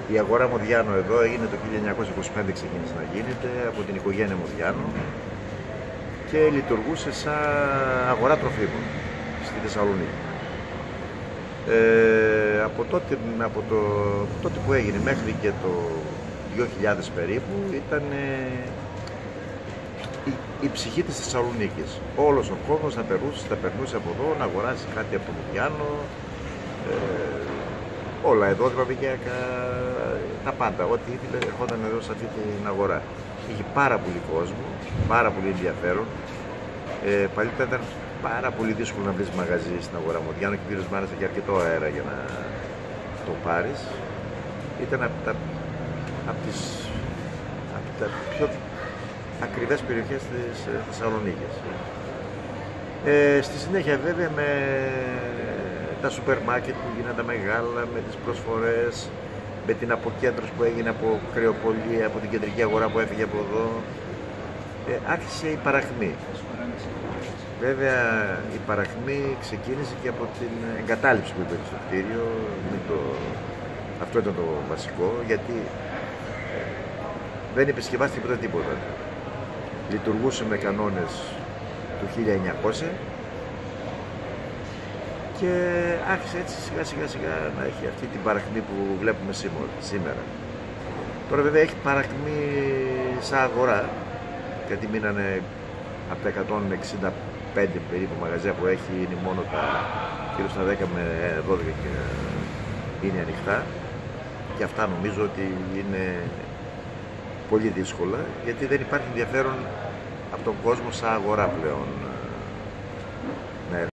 Η αγορά Μοδιάνο εδώ έγινε το 1925, ξεκίνησε να γίνεται από την οικογένεια Μοδιάνο και λειτουργούσε σαν αγορά τροφίμων στη Θεσσαλονίκη. Από τότε που έγινε μέχρι και το 2000 περίπου ήταν η ψυχή της Θεσσαλονίκης. Όλος ο κόσμος θα περνούσε από εδώ να αγοράσει κάτι από το Μοδιάνο, όλα εδώ δηλαδή, τα πάντα, ό,τι ήθελε ερχόταν εδώ σε αυτή την αγορά. Είχε πάρα πολύ κόσμο, πάρα πολύ ενδιαφέρον. Παλιότερα ήταν πάρα πολύ δύσκολο να βρεις μαγαζί στην αγορά Μοδιάνο και κυρίως μάλιστα και αρκετό αέρα για να το πάρεις. Ήταν από τα πιο ακριβές περιοχές της Θεσσαλονίκης. Στη συνέχεια βέβαια με τα σούπερ μάρκετ που γίνανε μεγάλα, με τις προσφορές, με την αποκέντρωση που έγινε από κρεοπολία, από την κεντρική αγορά που έφυγε από εδώ, άρχισε η παραχμή. Βέβαια η παραχμή ξεκίνησε και από την εγκατάλειψη που υπήρχε στο κτίριο. Αυτό ήταν το βασικό, γιατί δεν επισκευάστηκε ποτέ τίποτα. Λειτουργούσε με κανόνες του 1900 και άρχισε έτσι σιγά σιγά να έχει αυτή την παραχμή που βλέπουμε σήμερα. Τώρα βέβαια έχει παραχμή σαν αγορά, γιατί μείνανε από τα 165 περίπου μαγαζιά που έχει, είναι μόνο γύρω στα 10 με 12 και είναι ανοιχτά, και αυτά νομίζω ότι είναι πολύ δύσκολα, γιατί δεν υπάρχει ενδιαφέρον από τον κόσμο σαν αγορά πλέον.